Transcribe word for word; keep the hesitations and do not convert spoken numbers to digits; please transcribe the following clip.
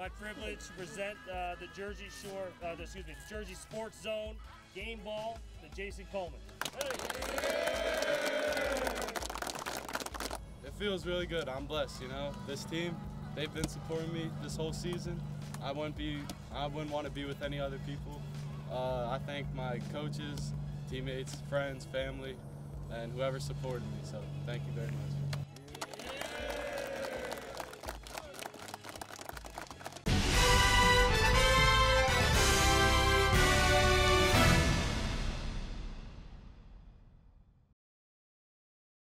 my privilege to present uh, the Jersey Shore, uh, the, excuse me, the Jersey Sports Zone game ball to Jason Kollman. It feels really good. I'm blessed, you know. This team, they've been supporting me this whole season. I wouldn't be, I wouldn't want to be with any other people. Uh, I thank my coaches, teammates, friends, family, and whoever supported me. So thank you very much.